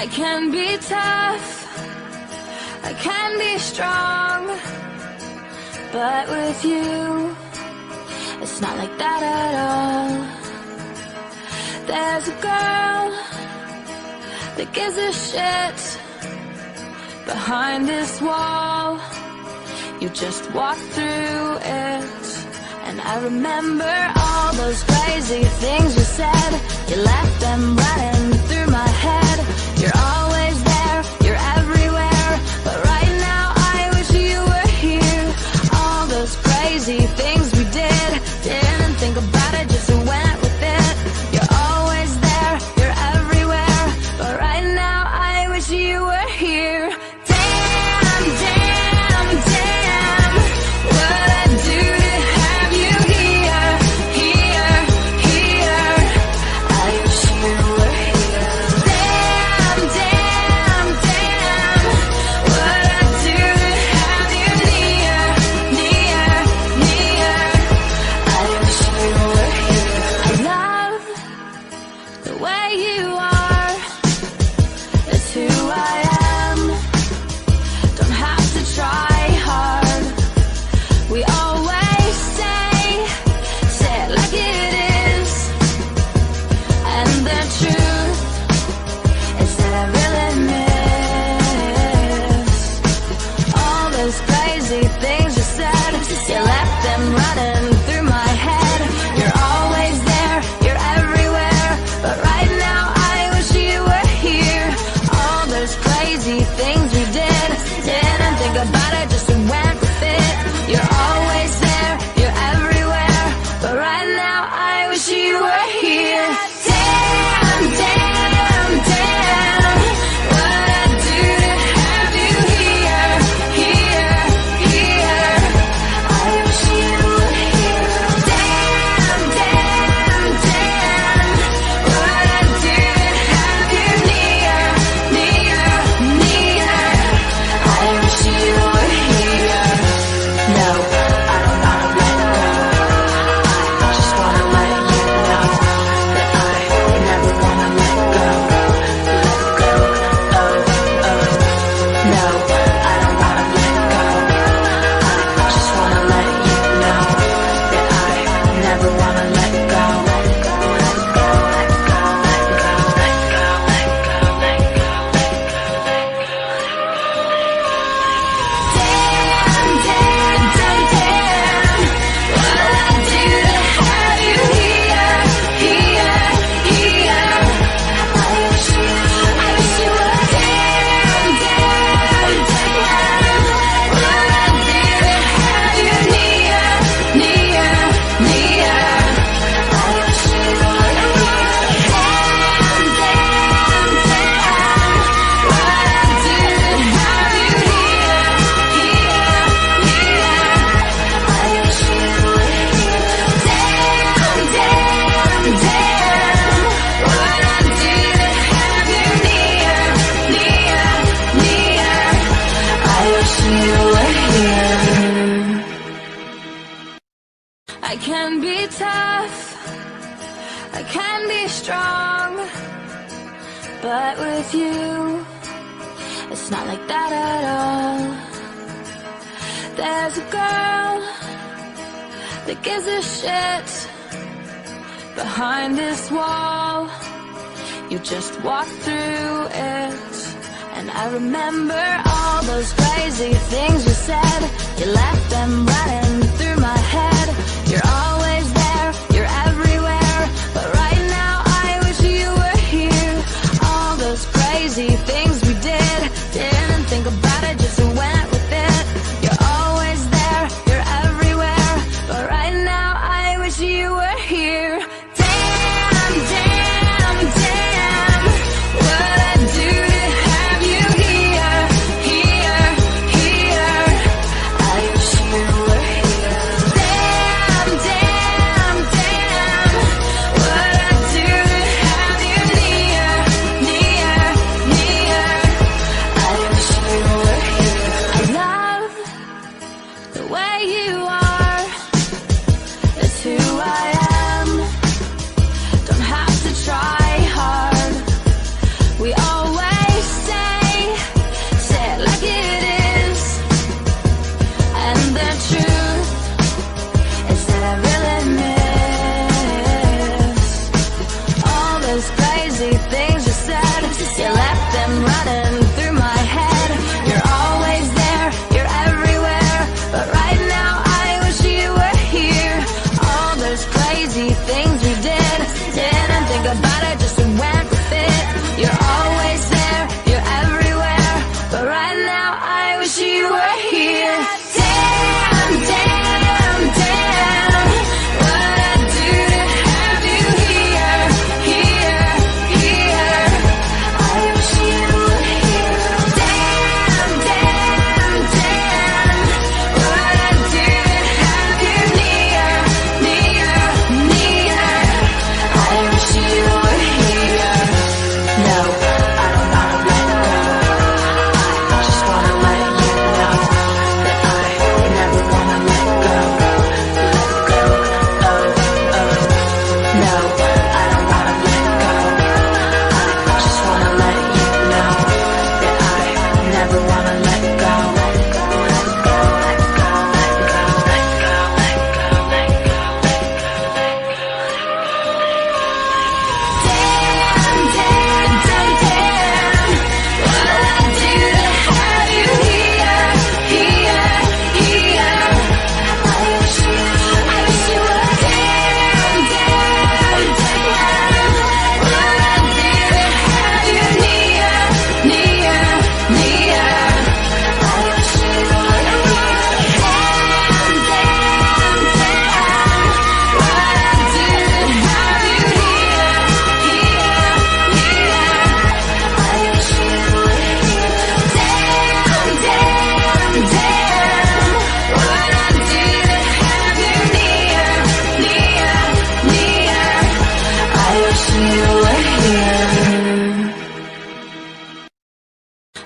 I can be tough, I can be strong, but with you, it's not like that at all. There's a girl that gives a shit behind this wall. You just walk through it, and I remember all those crazy things you said. You left them running through my head. You're always there, you're everywhere, but right now I wish you were here. All those crazy things we did, didn't think about it, just went with it. You're always there, you're everywhere, but right now I wish you were here. Damn, damn, damn, what I do to have you here, here, here. I wish you were here. Damn, damn, damn, what I do to have you near, near, near. I wish you were here. I love the way you are. It's who I am. Don't have to try hard. We always say it like it is. And the truth is that I really miss all those crazy things you said. You left them running through my head. You're always there, you're everywhere, but right now I wish you were here. All those crazy things we did, didn't think about it, just went with it. You're always there, you're everywhere, but right now I wish you were here. Damn, damn, damn, what I do to have you here, here, here. I wish you were here. Damn, damn, damn, what I do to have you near, near, near. I wish you were here. No, I don't wanna let go. I just wanna let you know that I never wanna let go. Let go, oh, oh. No, I don't wanna let go. I just wanna let you know that I never wanna let go. Let go, let go, let go, let go, let go, let go, let go, let go, let go. Damn, damn, damn, damn, what I do to have you here, here, here. I wish you were. Damn, damn, damn, what I do to have you near, near, near. I wish you were here. Damn, damn, damn, what I do to have you here, here, here. I wish you were here. Damn, damn, damn, what I do to have you near, near, near. I wish you were here. I can be tough, I can be strong, but with you, it's not like that at all. There's a girl that gives a shit behind this wall. You just walk through it, and I remember all those crazy things you said. You left them running through my head. You're always there, you're everywhere, but right now I wish you were here. All those crazy things we did, didn't think about it, just went with it. You're always there, you're everywhere, but right now I wish you were here. Damn, damn, damn, what I do to have you here, here, here. I wish you were here. Damn, damn.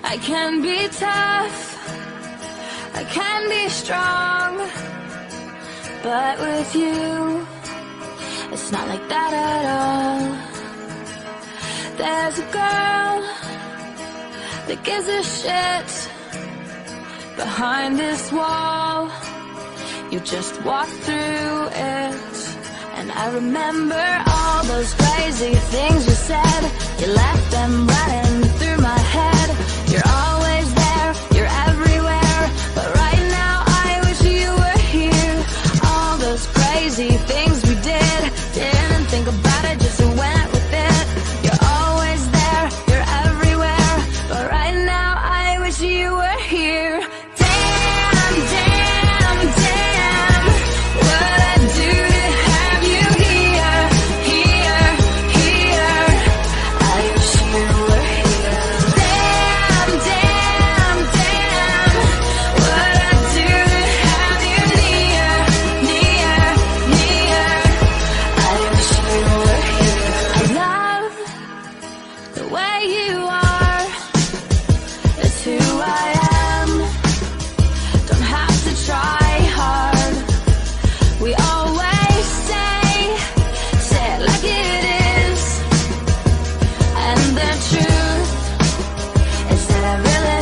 I can be tough, I can be strong, but with you, it's not like that at all. There's a girl that gives a shit behind this wall. You just walk through it, and I remember all those crazy things you said. You left them running through my head. You're always there, you're everywhere, but right now I wish you were here. All those crazy things we did, didn't think about it, just went with it. You're always there, you're everywhere, but right now I wish you were here. Damn, damn, damn, what I do to have you here, here, here. I wish you were here. Damn, damn, damn, what I do to have you near, near, near. I wish you were here. I love the way you are. It's who I am. Don't have to try hard. We always say it like it is. And the truth is that I really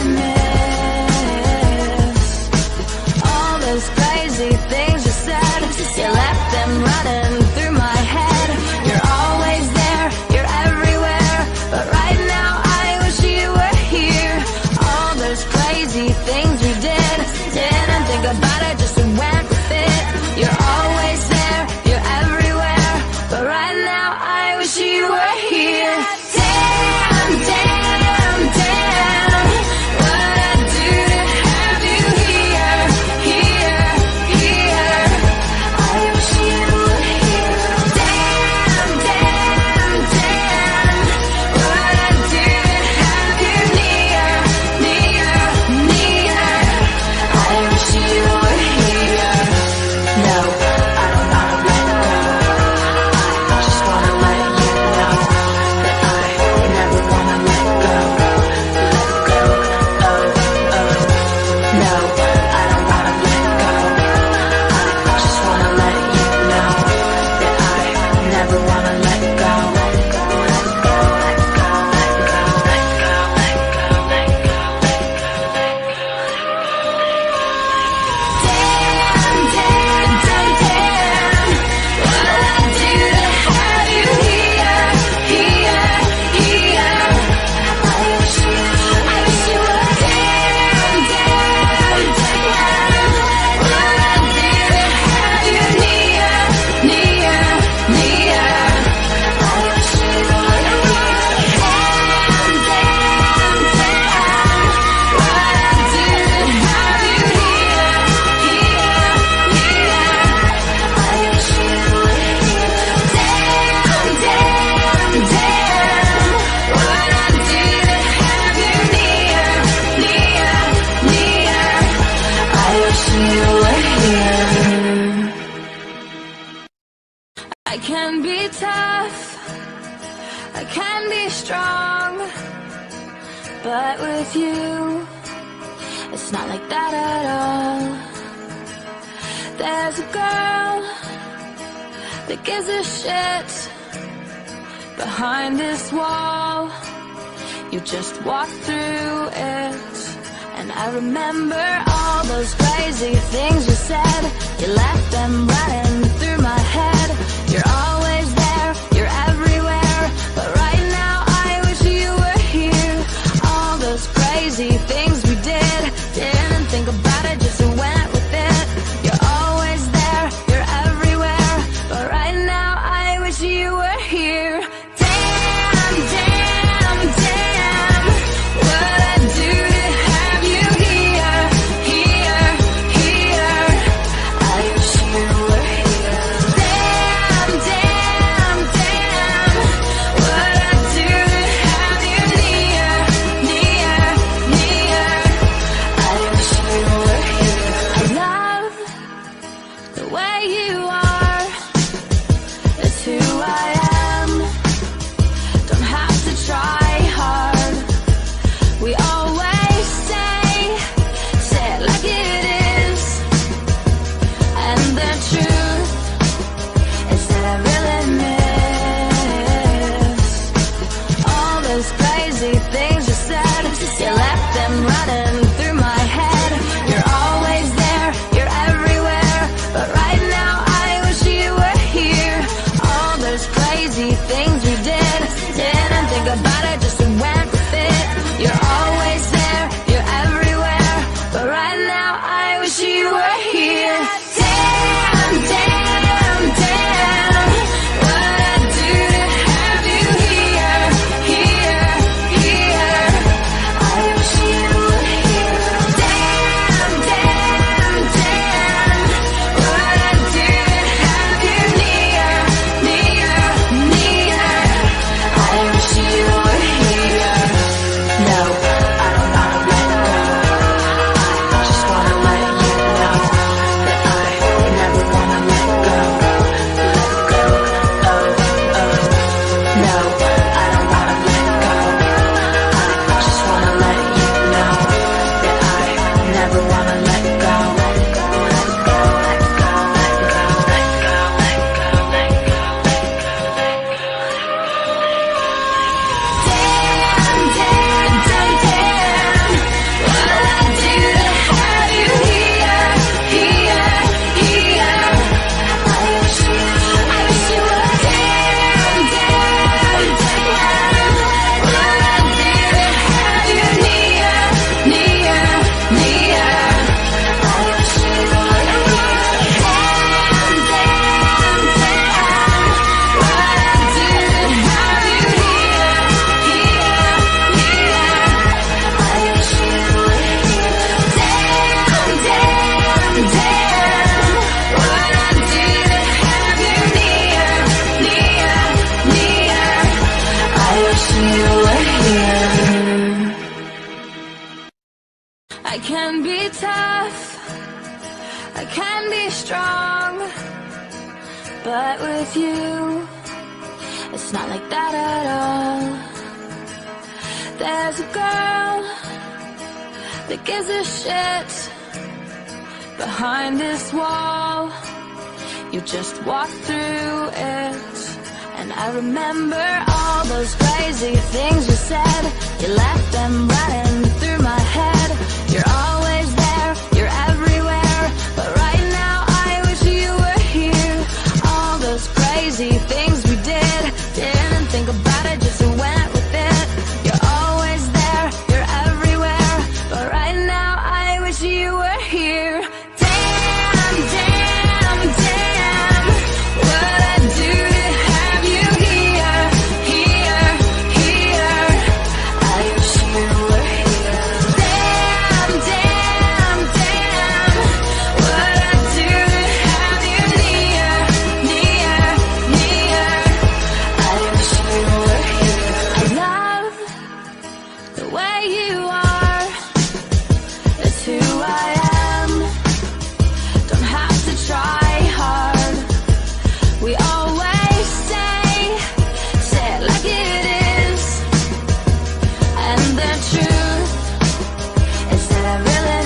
miss all those crazy things you said. You left them running through my head. You're always there, you're everywhere, but right now I wish you were here. All those crazy things we did, didn't think about it, just went with it. You're always there, you're everywhere, but right now I wish you were here. Damn, damn, damn, what I do to have you here, here, here. I wish you were here. Damn, damn, damn, what I do to have you near, near, near. I wish you were here. No, I don't wanna let go. I just wanna let you know that I never wanna let go. Let go, oh, oh. No, I don't wanna let go. I just wanna let you know that I never wanna let go. Let go, let go, let go, let go, let go, let go, let go, let go. Damn, damn, damn, damn, what I do to have you here, here, here. I wish you were. Damn, damn, damn, what I do to have you near, near, near. I wish you were here. Damn, damn, damn, what I do to have you here, here, here. I wish you were here. Damn, damn, damn, what I do to have you near, near, near. I wish you were here. I can be tough, I can be strong, but with you, it's not like that at all. There's a girl that gives a shit behind this wall. You just walk through it, and I remember all those crazy things you said. You left them running through my head. You're always there, you're everywhere, but right now I wish you were here. All those crazy things we did, didn't think about it, just went with it. You're always there, you're everywhere, but right now I wish you were here. Damn, damn, damn, what I do to have you here, here, here. I wish you were here. Damn, damn. I can be tough, I can be strong, but with you, it's not like that at all. There's a girl that gives a shit behind this wall. You just walk through it, and I remember all those crazy things you said. You left them running through my head. You're always there, you're everywhere, but right now I wish you were here. All those crazy things we did, didn't think about it, just went with it. You're always there, you're everywhere, but right now I wish you were here. Damn, damn, damn, what I do to have you here, here, here. I wish you were here. Damn, damn, damn, what I do to have you near, near, near. I wish you were here. I love the way you are. It's who I am. Don't have to try hard. We always say it like it is. And the truth is that I really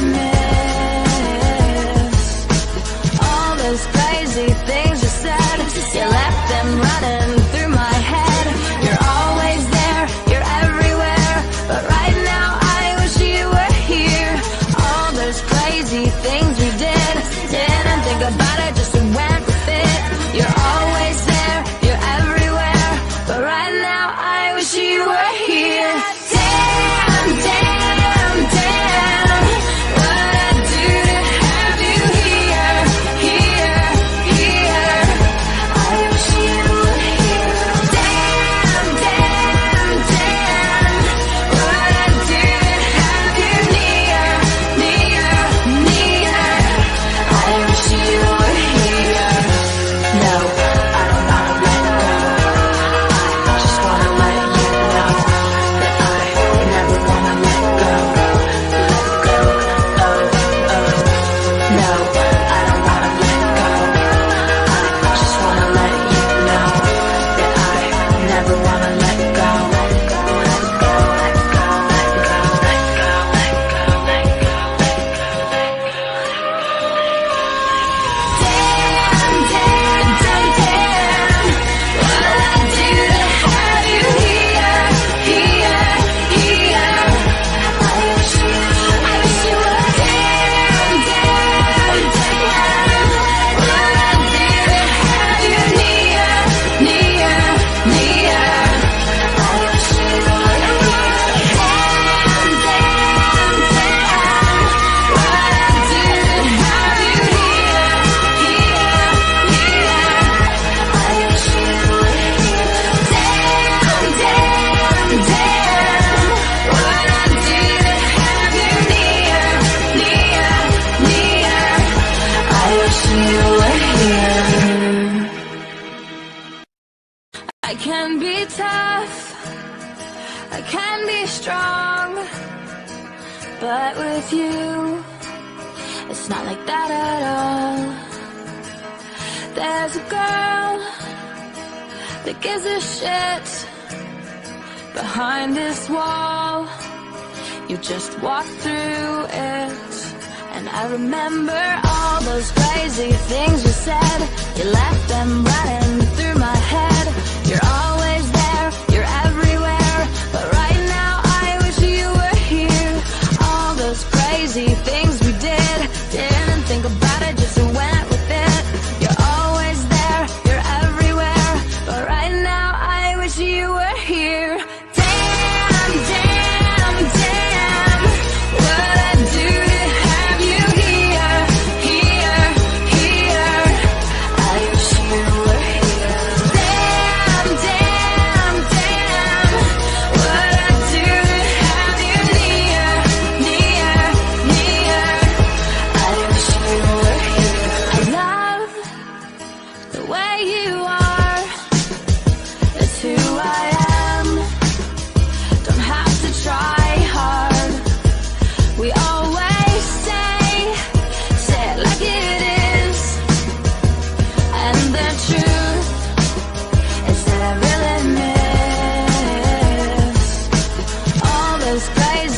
miss all those crazy things you said. You left them running through my head. You're always there, you're everywhere, but right now I wish you were here. All those crazy things we did, didn't think about it, just went with it. You're always there, you're everywhere, but right now I wish you were here. Damn, damn, damn, what I do to have you here, here, here. I wish you were here. Damn, damn, damn, what I do to have you near, near, near. I wish you were here. No, I don't wanna let go. I just wanna let you know that I never wanna let go. Let go, oh, oh. No, I don't wanna let go. I just wanna let you know that I never wanna let go. Let go, let go, let go, let go, let go, let go, let go, let go, let go. Damn, damn, damn, damn, what I do to have you here, here, here. I wish you were. Damn, damn, damn, what I do to have you near, near, near. I wish you were here. Damn, damn, damn, what I do to have you here, here, here. I wish you were here. Damn, damn, damn, what I do to have you near, near, near. I wish you were here. I can be tough, I can be strong, but with you, it's not like that at all. There's a girl that gives a shit behind this wall. You just walk through it, and I remember all those crazy things you said. You left them running through my head. You're always there, you're everywhere, but right now I wish you were here. All those crazy things we did, didn't think about it, just went with it. You're always there, you're everywhere, but right now I wish you were here. Damn, damn, damn, what I do to have you here, here, here. I wish you were here. Damn, damn.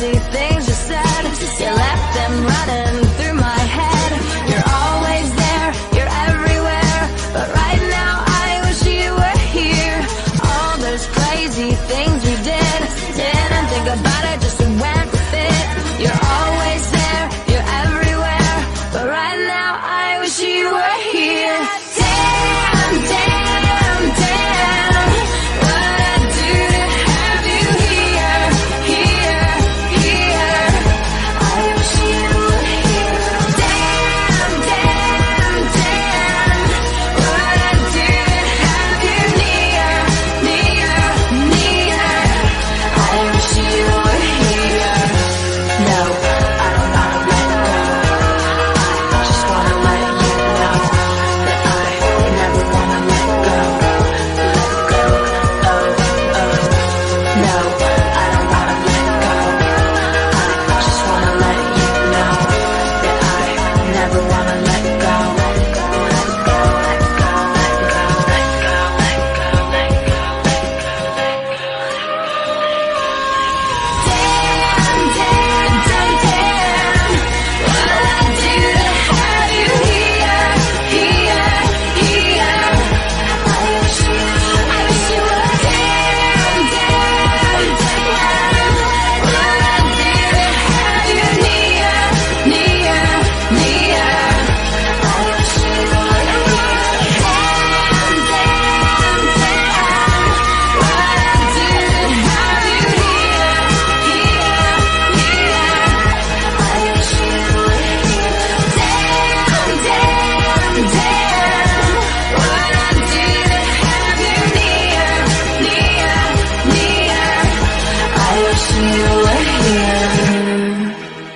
crazy things you said, you left them running through my head. You're always there, you're everywhere, but right now I wish you were here. All those crazy things we did, didn't think about it, just went with it. You're always there, you're everywhere, but right now I wish you were here. Damn, damn, damn, what I'd do to have you here, here, here. I wish you were here. Damn, damn, damn, what I'd do to have you near, near, near. I wish you were here. No, I don't wanna let go. I just wanna let you know that I never wanna let go. Let go, oh, oh. No, I don't wanna let go. I just wanna let you know that I never wanna let go. Let go, let go, let go, let go, let go, let go, let go, let go, let go. Damn, damn, damn, damn, what I'd do to have you here, here, here. I wish you were. Damn, damn, damn, what I'd do to have you near, near, near. I wish you were here. Damn, damn, damn, what I'd do to have you here, here, here. I wish you were here. Damn, damn, damn, what I'd do to have you near, near, near. I wish you were here.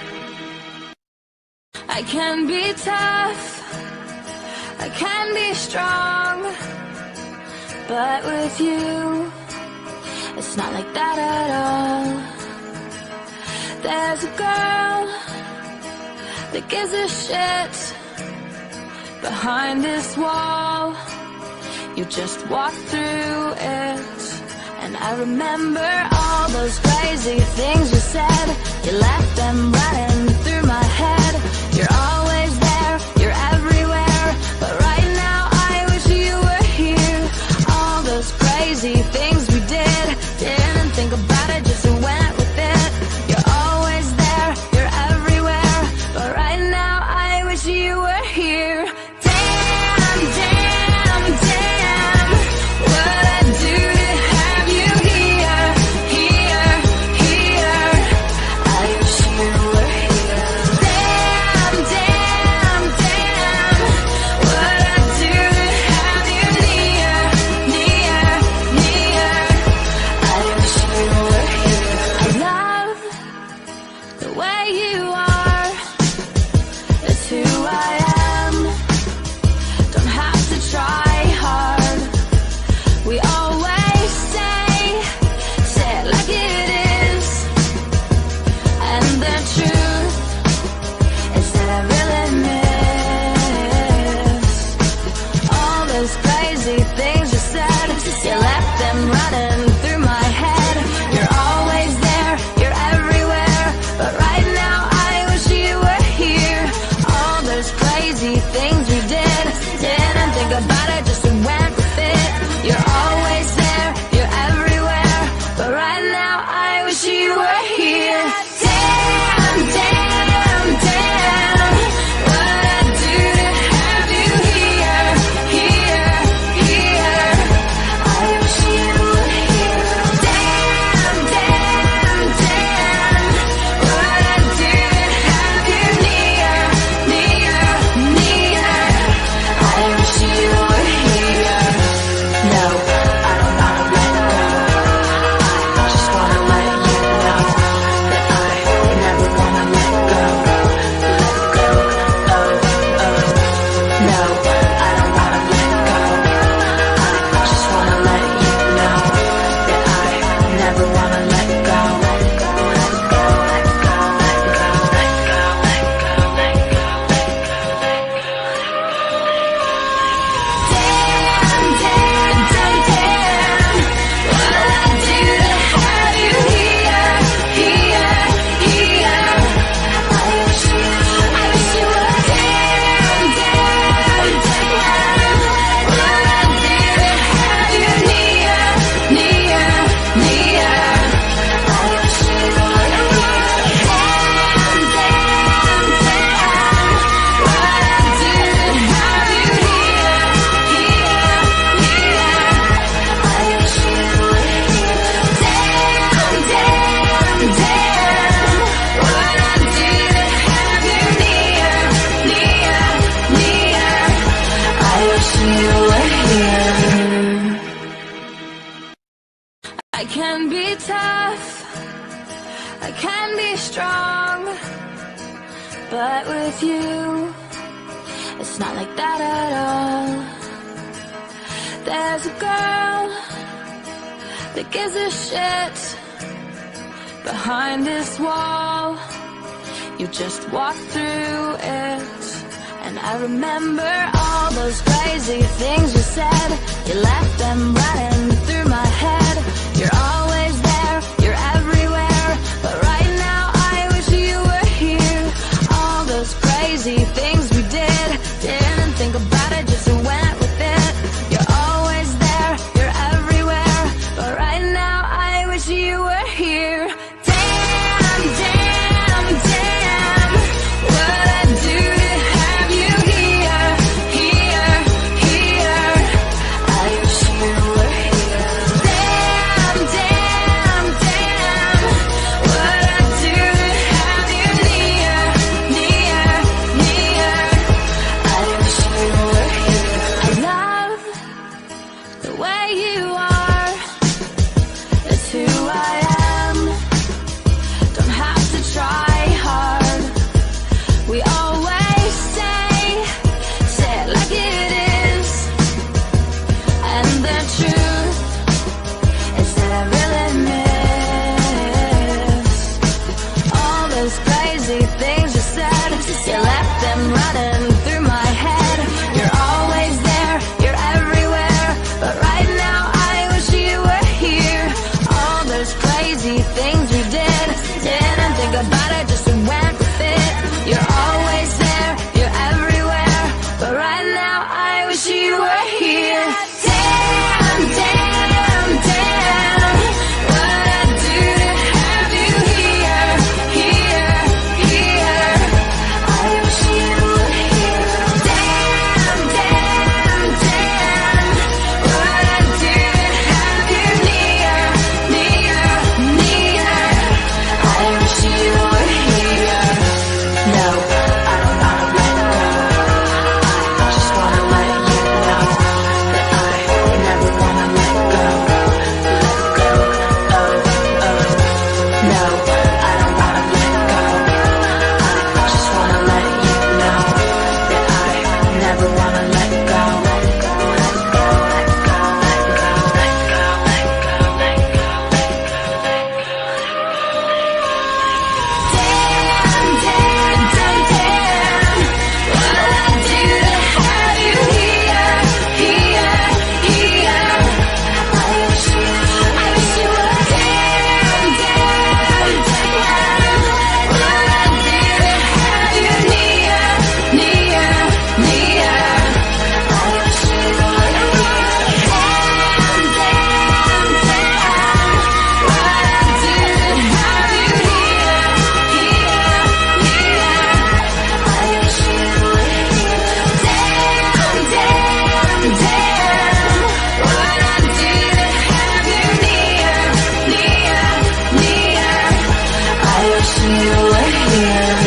I can be tough, I can be strong, but with you, it's not like that at all. There's a girl that gives a shit behind this wall. You just walk through it, and I remember all those crazy things you said. You left them running through my head. You're always there, you're everywhere, but right now I wish you were here. All those crazy things we did, didn't think about it, just went with it. You're always there, you're everywhere, but right now I wish you were here. Damn, damn, damn, what I'd do to have you here, here, here. I wish you were here. I can be tough, I can be strong, but with you, it's not like that at all. There's a girl that gives a shit behind this wall. You just walk through it, and I remember all those crazy things you said. You left them running through my head. You're always there, you're everywhere, but right now I wish you were here. All those crazy things we did, didn't think about it, just went with it. You're always there, you're everywhere, but right now I wish you were here. Damn, damn, damn, what I do to have you here, here, here. I wish you were here. Damn, damn, damn, what I do to have you near, near, near. I wish you were here. I love the way you are. It's who I am. Don't have to try hard. We always say it like it is. And the truth is that I really miss all those crazy things you said. You left them running through my head. You're always there, you're everywhere, but right now I wish you were here. All those crazy things we did, didn't think about it, just went with it. You're always there, you're everywhere, but right now I wish you were here. Damn, damn, damn, what I do to have you here, here, here. I wish you were here. Damn, damn, damn, what I do to have you near, near, near. I wish you were here. No, I don't wanna let go. I just wanna let you know that I never wanna let go. Let go, oh, oh. No, I don't wanna let go. I just wanna let you know that I never wanna let go. Let go, let go, let go, let go, let go, let go, let go, let go, Damn, damn, damn, damn, what I do to have you here, here, here. I wish you were. Damn, damn, damn, what I do to have you near, near, near. I wish you were here. Damn, damn, damn, what I do to have you here, here, here. I wish you were here. Damn, damn, damn, what I do to have you near, near, near. I wish you were here.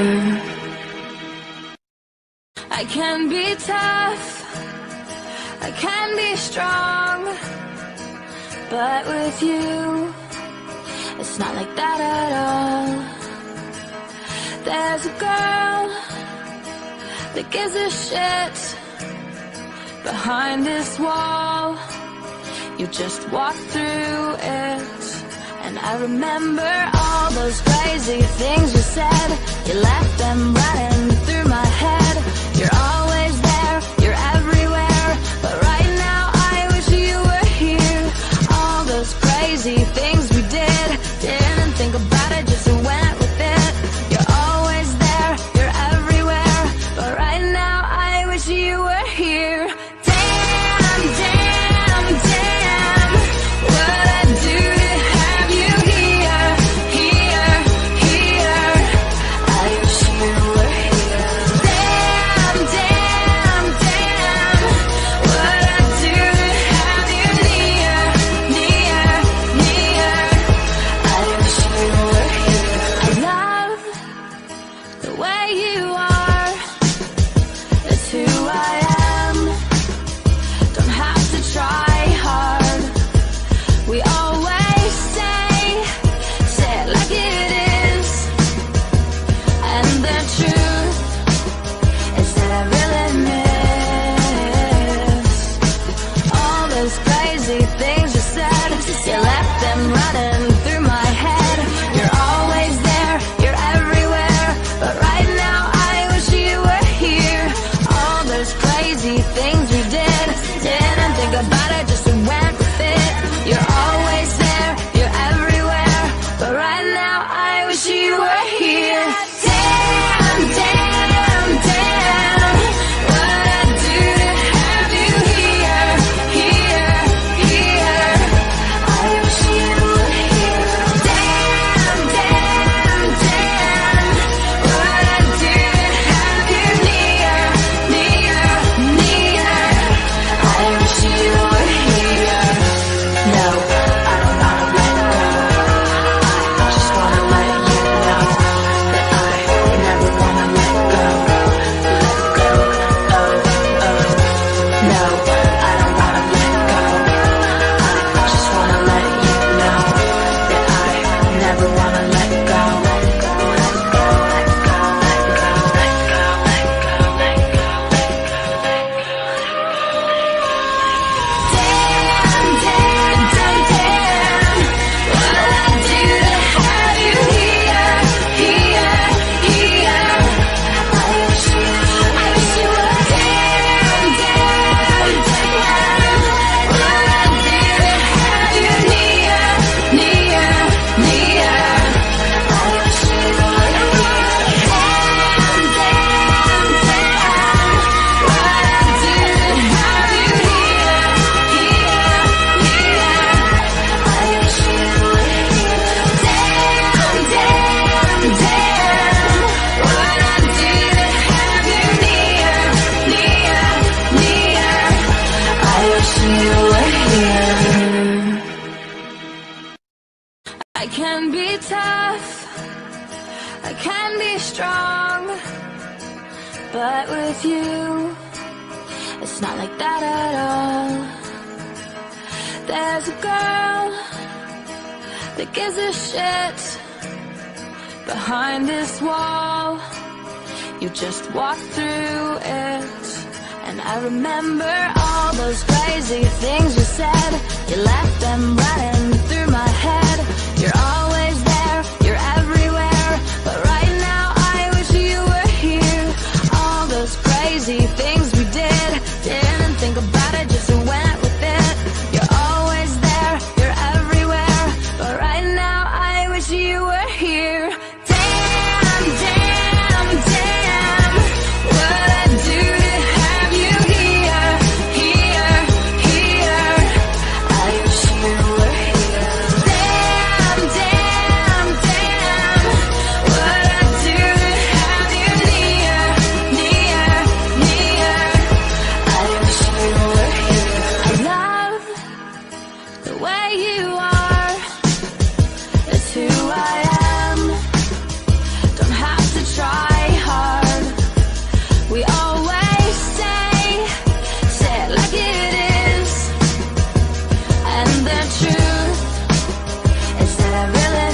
I can be tough, I can be strong, but with you, it's not like that at all. There's a girl that gives a shit behind this wall. You just walk through it, and I remember all those crazy things you said. You left them running through my head. You're always there, you're everywhere, but right now I wish you were here. All those crazy things we did, didn't think about it, just went with it. You're always there, you're everywhere, but right now I wish you were here. Damn, damn, damn, what I do to have you here, here, here. I wish you were here. can be strong, but with you, it's not like that at all. There's a girl that gives a shit behind this wall. You just walk through it, and I remember all those crazy things you said. You left them running through my head. You're always there, you're everywhere, but right now I wish you were here. All those crazy things we did, didn't think about it, just went with it. You're always there, you're everywhere, but right now I wish you were here. Damn, damn, damn, what I do to have you here, here, here. I wish you were here. Damn, damn, damn, what I do to have you near, near, near. I wish you were here. I love the way you are. It's who I am. Don't have to try hard. We always say it like it is. And the truth is that I really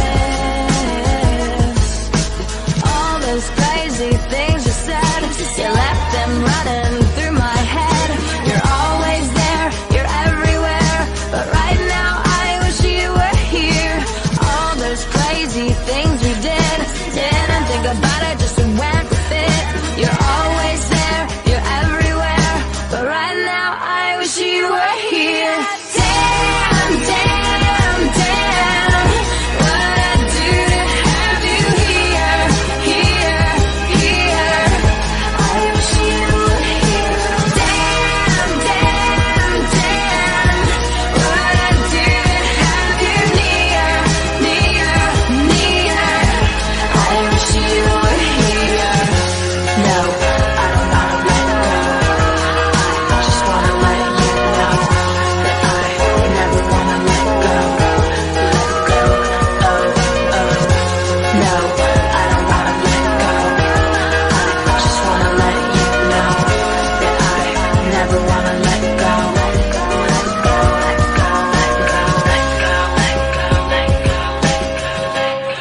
miss all those crazy things you said. You left them running through my head. You're always there, you're everywhere, but right now I wish you were here. All those crazy things we did, didn't think about it, just went with it. You're always there, you're everywhere, but right now I wish you were here. Damn, damn, damn, what I do to have you here, here, here. I wish you were here. Damn, damn, damn, what I do to have you near, near, near. I wish you were here. No, I don't wanna let go. I just wanna let you know that I never wanna let go. Let go, oh, oh. No, I don't wanna let go. I just wanna let you know that I never wanna let go. Let go, let go, let go, let go, let go, let go, let go, let go, let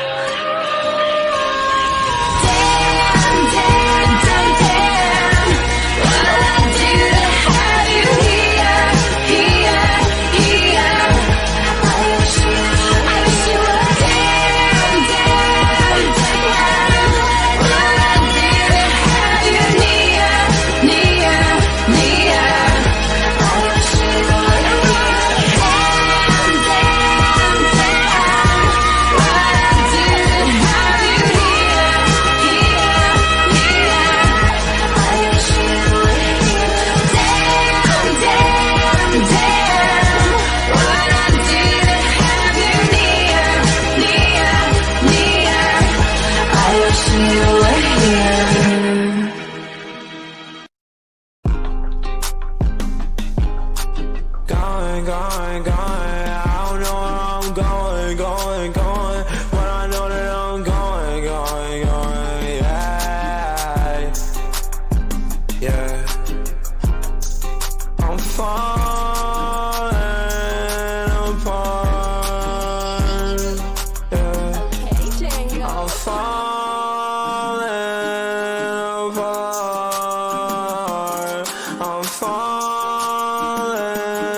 go. Damn, damn, damn, damn, what I do to have you here, here, here. I wish you were. Damn, damn, damn, what I do to have you near, near, near. I wish you were here. Damn, damn, damn, what I do to have you here, here, here. I wish you were here. Damn, damn, damn, what I do to have you near, near, near. I wish you were here. Going, going, going. I don't know where I'm going, going, going. But I know that I'm going, going, going. Yeah, yeah. I'm falling apart. Yeah. I'm falling apart. I'm falling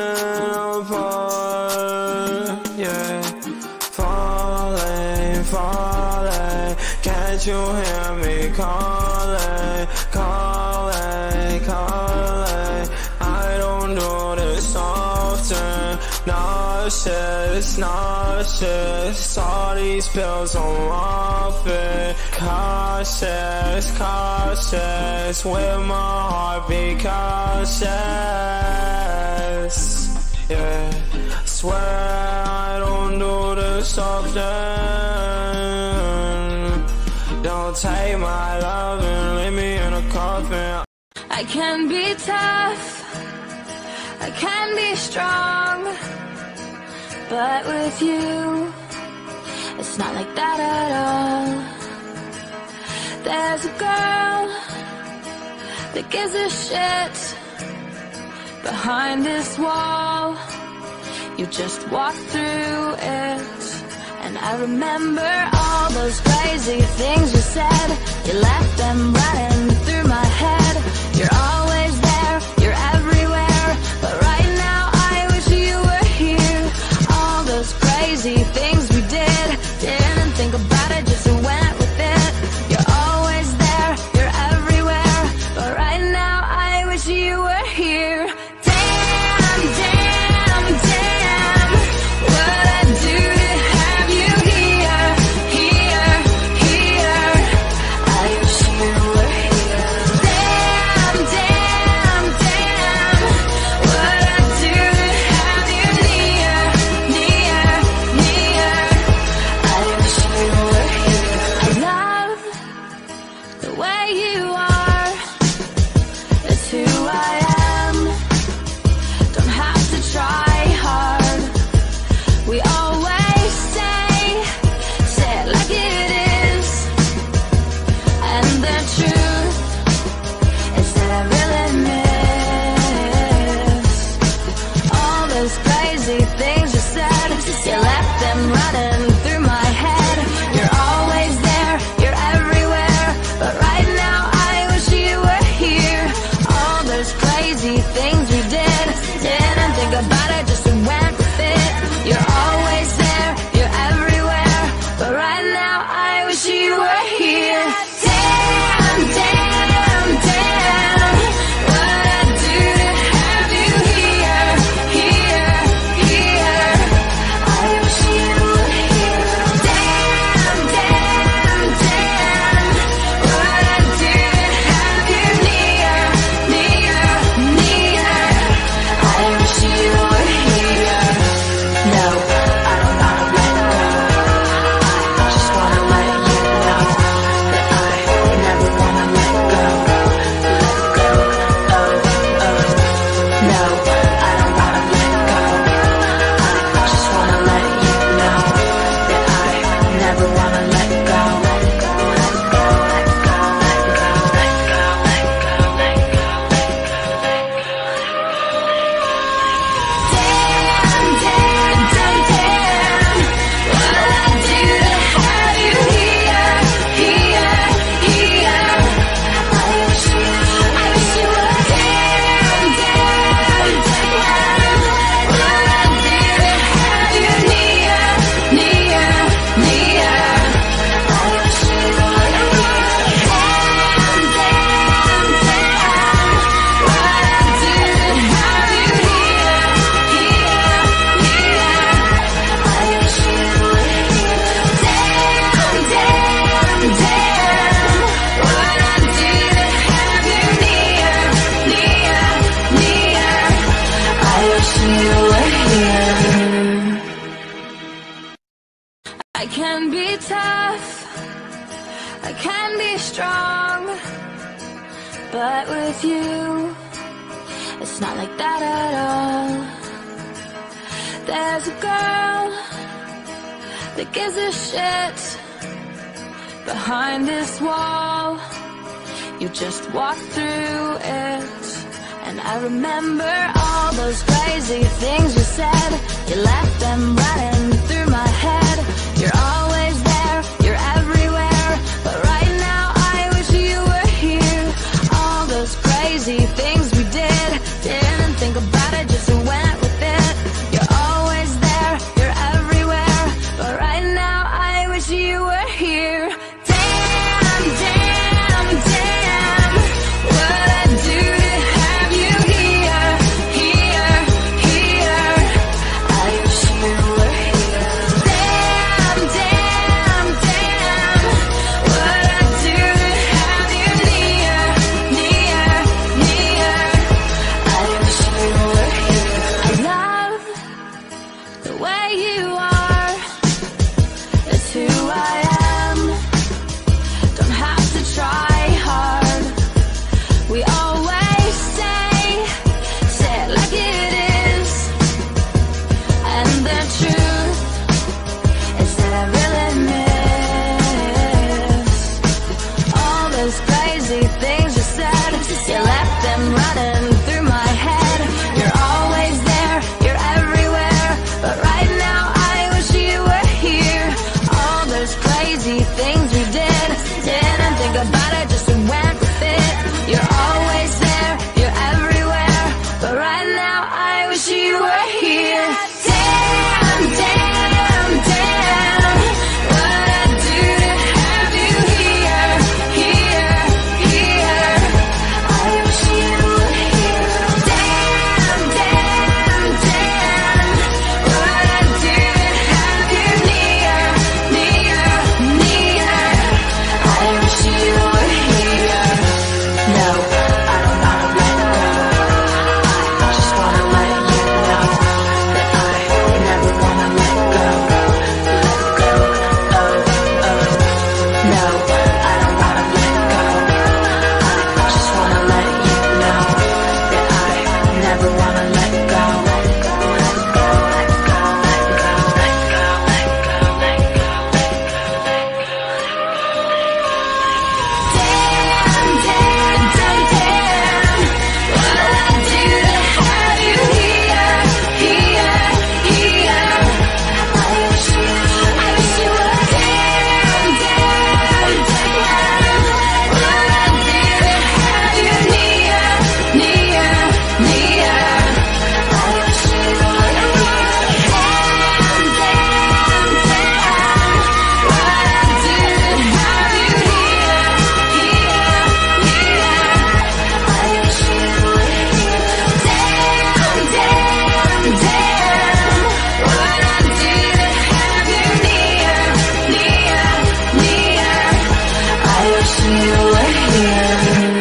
apart. Yeah. Falling, falling. Can't you hear me calling, calling, calling? I don't do this often. Nauseous, nauseous. All these pills I'm off it. Cautious, cautious. With my heartbeat cautious. Yeah, swear I don't do this often. Don't take my love and leave me in a coffin. I can be tough, I can be strong, but with you, it's not like that at all. There's a girl that gives a shit behind this wall. You just walk through it, and I remember all those crazy things you said. You left them running through my head. You're always there, you're everywhere, but right now I wish you were here. All those crazy things we did, didn't think about it, just went with it. You're always there, you're everywhere, but right now I wish you were here. Damn, damn, damn, what I do to have you here, here, here. I wish you were here. Damn, damn, damn, what I do to have you near, near, near. I wish you were here. I love the way you are. It's who I am. Don't have to try hard. We always say it like it is. And the truth is that I really miss all those crazy things you said. You left them running through my head. You're always there, you're everywhere, but right now I wish you were here. All those crazy things we did, didn't think about it, just went with it. You're always there, you're everywhere, but right now I wish you were here. Damn, damn, damn, what I do to have you here, here, here. I wish you were here. Damn, damn, damn, what I do to have you near, near, near. I wish you were here. No, I don't wanna let go. I just wanna let you know that I never wanna let go. Let go, oh, oh. No, I don't wanna let go. I just wanna let you know that I never wanna let go. Let go, let go, let go, let go, let go, let go, let go, let go, Damn, damn, damn, damn, what I do to have you here, here, here. I wish you were. Damn, damn, damn, what I do to have you near, near, near. I wish you were here. Damn, damn, damn, what I do to have you here, here, here. I wish you were here. Damn, damn, damn, what I do to have you near, near, near. I wish you were here. I can be tough, I can be strong, but with you, it's not like that at all. There's a girl that gives a shit behind this wall. You just walk through it, and I remember all those crazy things you said. You left them running through my head. You're always there, you're everywhere, but right now I wish you were here. All those crazy things we did, didn't think about it, just went with it. You're always there, you're everywhere, but right now I wish you were here. Damn, damn, damn, what I do to have you here, here, here. I wish you were here. Damn, damn. crazy things you said, you left them running through my head. You're always there, you're everywhere, but right now I wish you were here. All those crazy things we did, didn't think about it, just went with it. You're always there, you're everywhere, but right now I wish you were here. Damn, damn, damn, what I'd do to have you here, here, here. I wish you were here. Damn, damn, damn, what I'd do to have you near, near, near. I wish you were here. No, I don't wanna let go. I just wanna let you know that I never wanna let go. Let go, oh, oh. No, I don't wanna let go. I just wanna let you know that I never wanna let go. Let go, let go, let go, let go, let go, let go, let go, let go, Damn, damn, damn, damn, what I'd do to have you here, here, here. I wish you were. Damn, damn, damn, what I'd do to have you near, near, near. I wish you were here. Damn, damn, damn, what I'd do to have you here, here, here. I wish you were here. Damn, damn, damn, what I'd do to have you near, near, near. I wish you were here.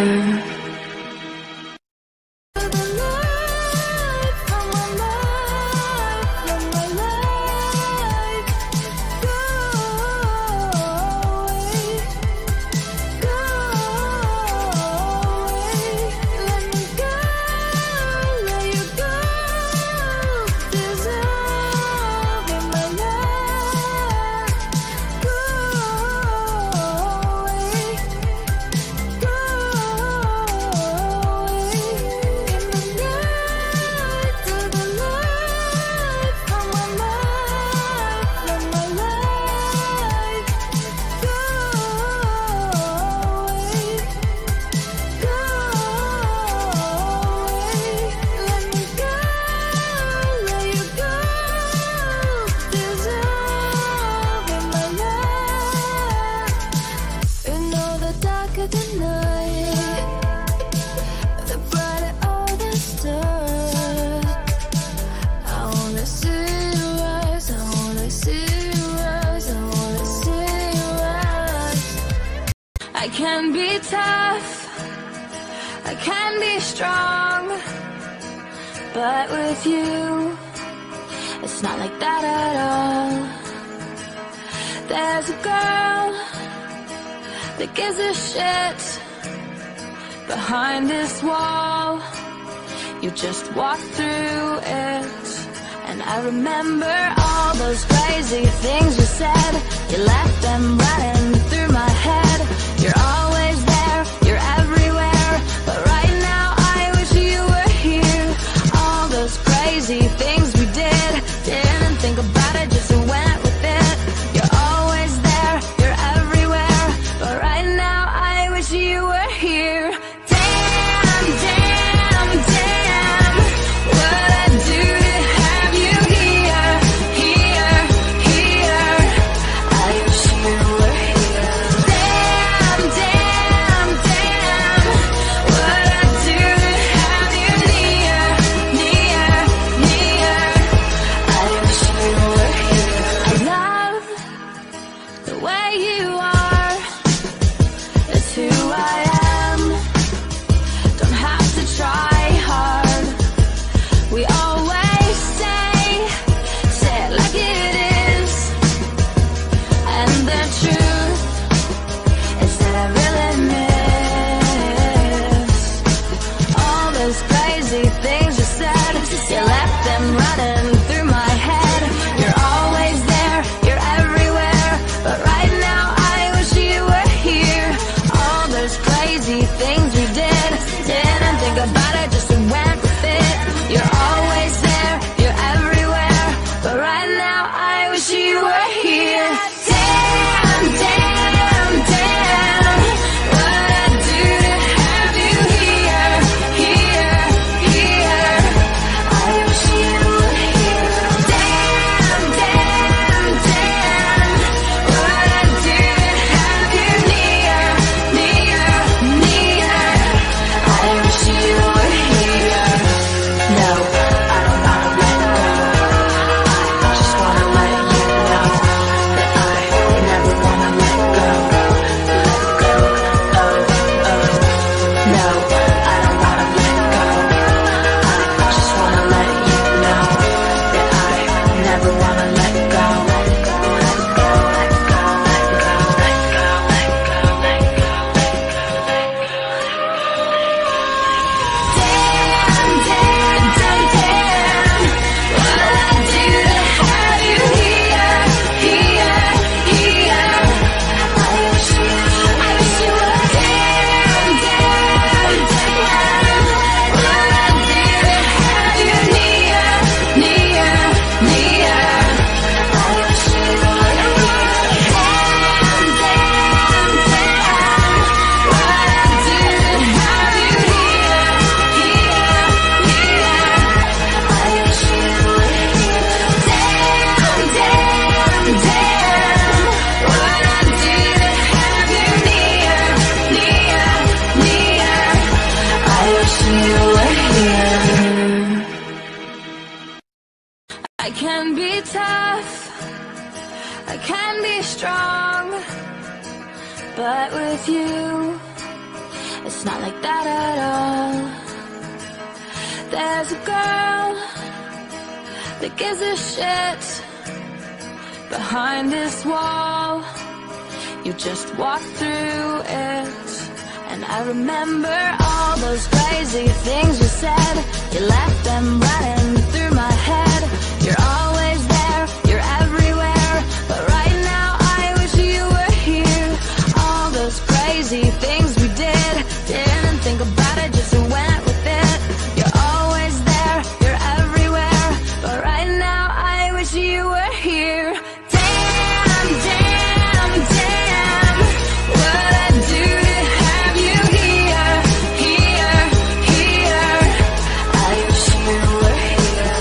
I can be tough, I can be strong, but with you, it's not like that at all. There's a girl that gives a shit behind this wall. You just walk through it, and I remember all those crazy things you said. You left them running through my head. You're always there, you're everywhere, but right now I wish you were here. All those crazy things we did, didn't think about it, just went with it. You're always there, you're everywhere, but right now I wish you were here. Damn, damn, damn, what I'd do to have you here, here, here. I wish you were here. strong, but with you, it's not like that at all. There's a girl that gives a shit behind this wall. You just walk through it, and I remember all those crazy things you said. You left them running through my head. You're always there, you're everywhere, but right now I wish you were here. All those crazy things we didn't think about it, just went with it. You're always there, you're everywhere, but right now I wish you were here. Damn, damn, damn, what I do to have you here, here, here. I wish you were here.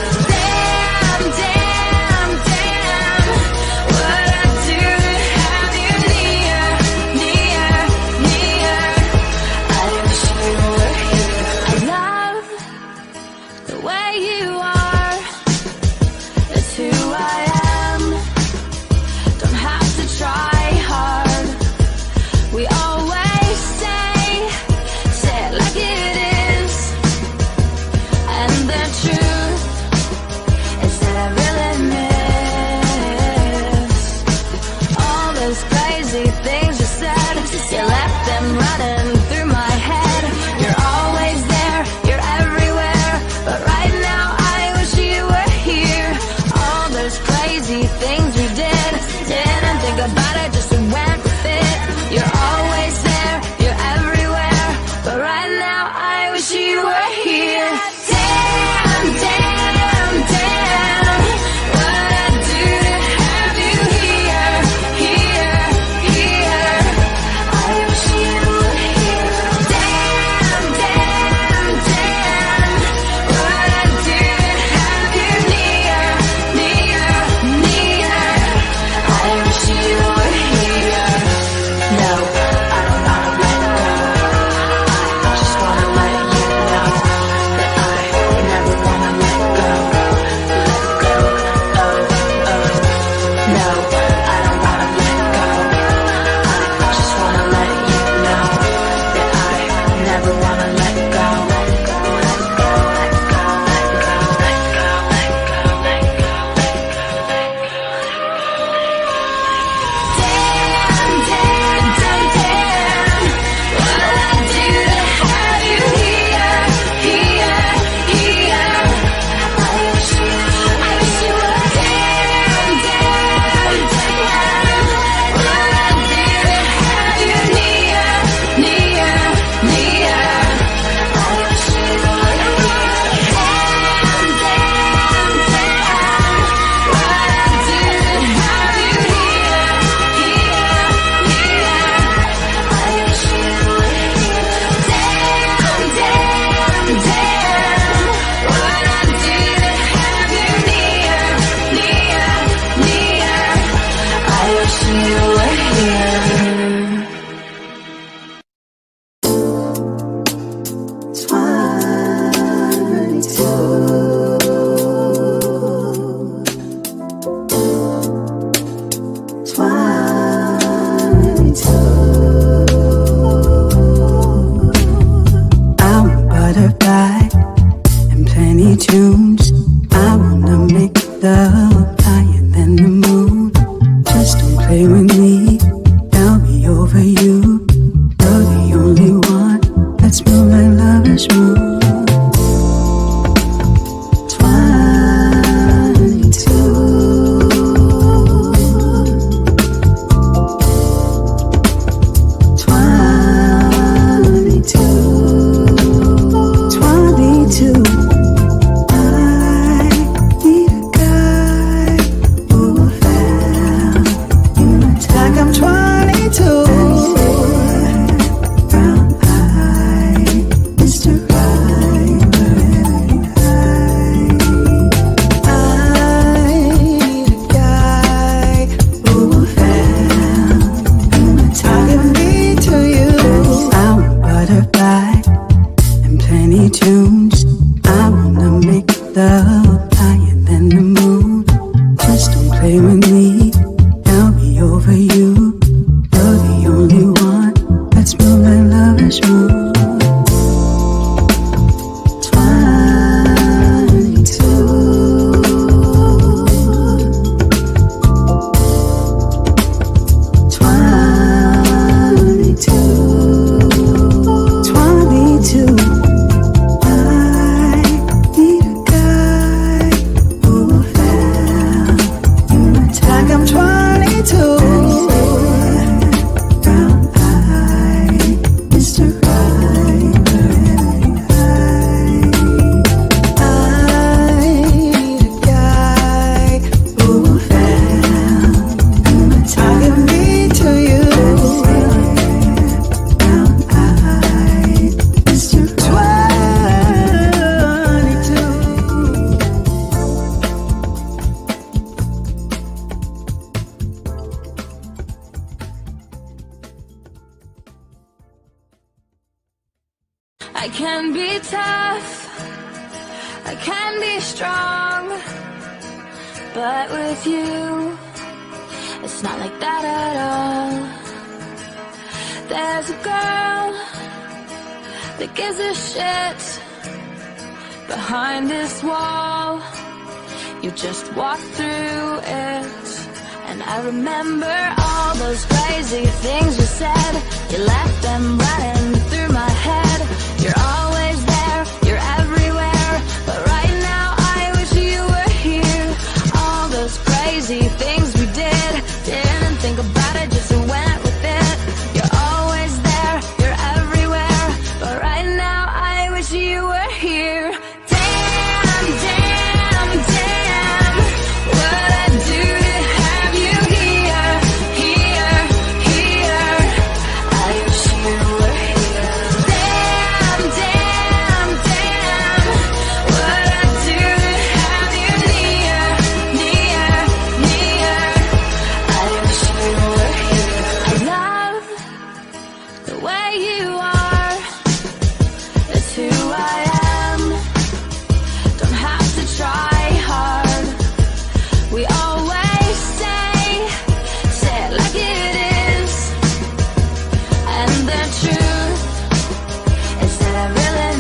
I can be tough, I can be strong, but with you, it's not like that at all. There's a girl that gives a shit behind this wall. You just walk through it, and I remember all those crazy things you said. You left them running through my head. You're always there, you're everywhere, but right now I wish you were here. All those crazy things we did, didn't think about it, just went with it. You're always there, you're everywhere, but right now I wish you were here. Damn, damn, damn, what I do to have you here, here, here. I wish you were here. Damn, damn, damn, what I do to have you near, near, near. I wish you were here. I love the way you are. It's who I am. Don't have to try hard. We always say it like it is. And the truth is that I really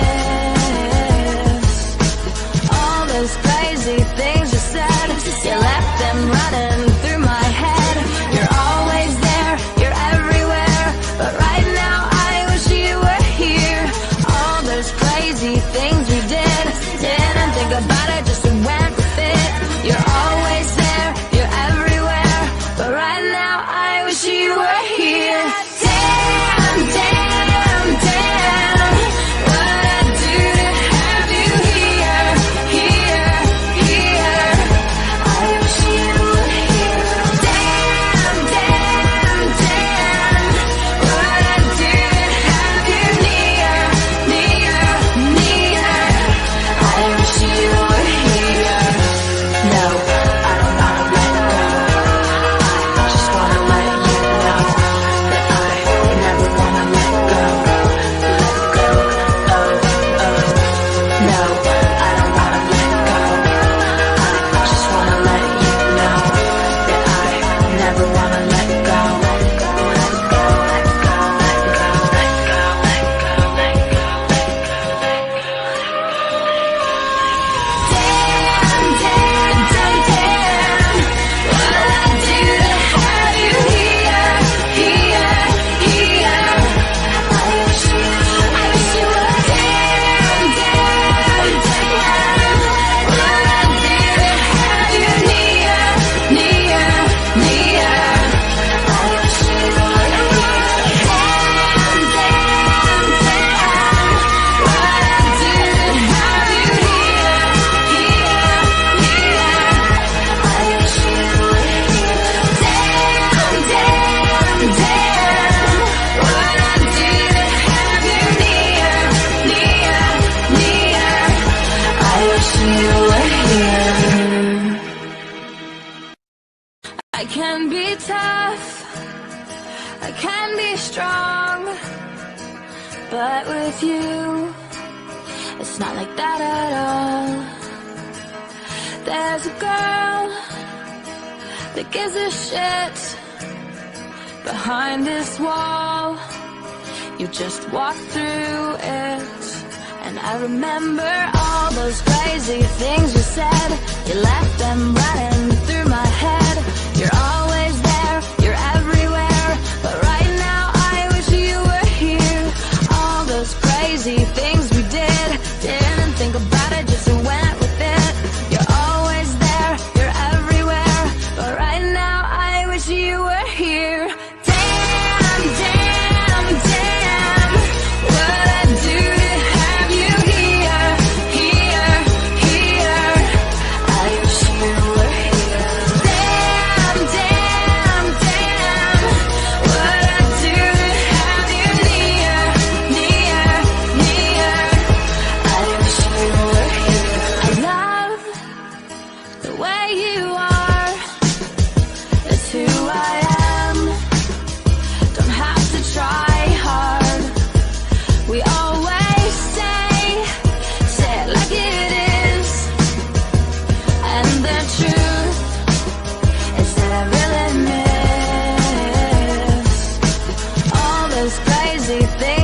miss all those crazy things you said. You left them running through my head. You're always there, you're everywhere, but right now I wish you were here. All those crazy things we did, didn't think about it, just went with it. You're always there, you're everywhere, but right now I wish you were here. Damn, damn, damn, what I do to have you here, here, here. I wish you were here. Damn, damn, damn, what I do to have you near, near, near. I wish you were here. No, I don't wanna let go. I just wanna let you know that I never wanna let go. Let go, oh, oh. No, I don't wanna let go. I just wanna let you know that I never wanna let go. Let go, let go, let go, let go, let go, let go, let go, let go, Damn, damn, damn, damn, what I do to have you here, here, here. I wish you were. Damn, damn, damn, what I do to have you near, near, near. I wish you were here. Damn, damn, damn, what I do to have you here, here, here. I wish you were here. Damn, damn, damn, what I do to have you near, near, near. I wish you were here. I can be tough, I can be strong, but with you, it's not like that at all. There's a girl that gives a shit behind this wall. You just walk through it, and I remember all those crazy things you said. You left them running through my head. You're always there, you're everywhere, but right now I wish you were here. All those crazy things we did, didn't think about it, just went with it. You're always there, you're everywhere, but right now I wish you were here. Damn, damn, damn, what I do to have you here, here, here. I wish you were here. Damn, damn, those crazy things